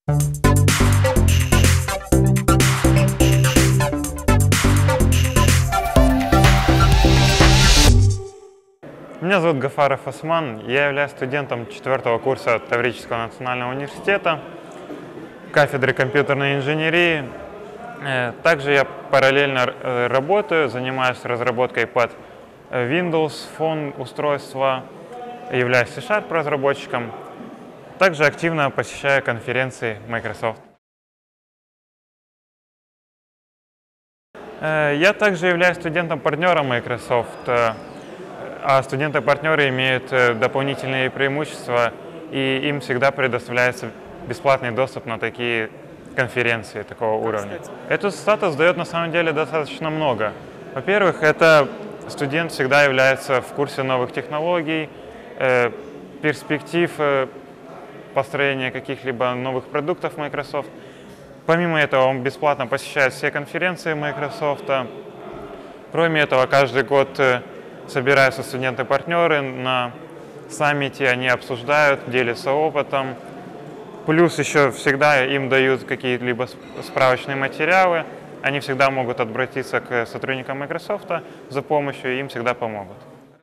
Меня зовут Гафаров Осман, я являюсь студентом 4-го курса Таврического национального университета, кафедры компьютерной инженерии. Также я параллельно работаю, занимаюсь разработкой под Windows Phone устройства, являюсь C# разработчиком. Также активно посещаю конференции Microsoft. Я также являюсь студентом-партнером Microsoft, а студенты-партнеры имеют дополнительные преимущества, и им всегда предоставляется бесплатный доступ на такие конференции такого уровня. Этот статус дает на самом деле достаточно много. Во-первых, это студент всегда является в курсе новых технологий, перспектив построения каких-либо новых продуктов Microsoft. Помимо этого, он бесплатно посещает все конференции Microsoft. Кроме этого, каждый год собираются студенты-партнеры на саммите, они обсуждают, делятся опытом. Плюс еще всегда им дают какие-либо справочные материалы. Они всегда могут обратиться к сотрудникам Microsoft за помощью, и им всегда помогут.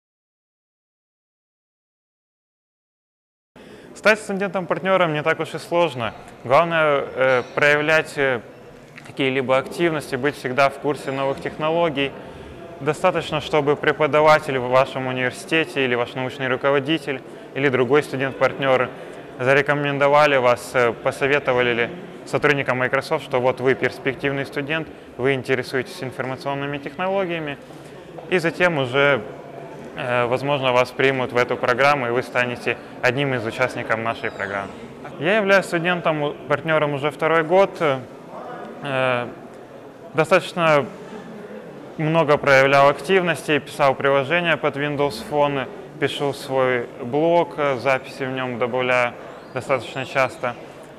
Стать студентом-партнером не так уж и сложно. Главное проявлять какие-либо активности, быть всегда в курсе новых технологий. Достаточно, чтобы преподаватель в вашем университете или ваш научный руководитель или другой студент-партнер зарекомендовали вас, посоветовали сотрудникам Microsoft, что вот вы перспективный студент, вы интересуетесь информационными технологиями, и затем уже, возможно, вас примут в эту программу, и вы станете одним из участников нашей программы. Я являюсь студентом-партнером уже 2-й год. Достаточно много проявлял активности, писал приложения под Windows Phone, пишу свой блог, записи в нем добавляю достаточно часто.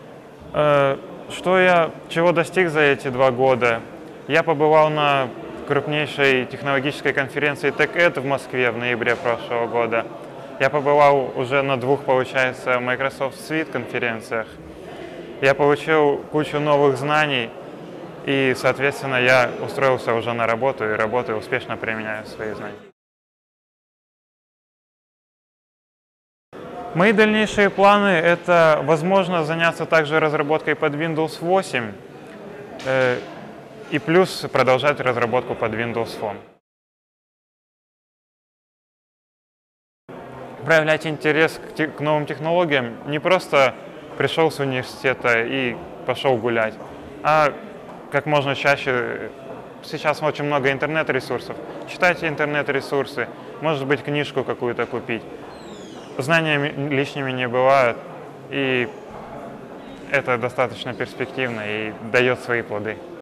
Чего достиг за эти 2 года? Я побывал на крупнейшей технологической конференции TechEd в Москве в ноябре прошлого года. Я побывал уже на 2, получается, Microsoft Suite конференциях. Я получил кучу новых знаний. И, соответственно, я устроился уже на работу и работаю, успешно применяю свои знания. Мои дальнейшие планы – это, возможно, заняться также разработкой под Windows 8 и плюс продолжать разработку под Windows Phone. Проявлять интерес к новым технологиям не просто пришел с университета и пошел гулять, а как можно чаще. Сейчас очень много интернет-ресурсов. Читайте интернет-ресурсы, может быть, книжку какую-то купить. Знания лишними не бывают, и это достаточно перспективно и дает свои плоды.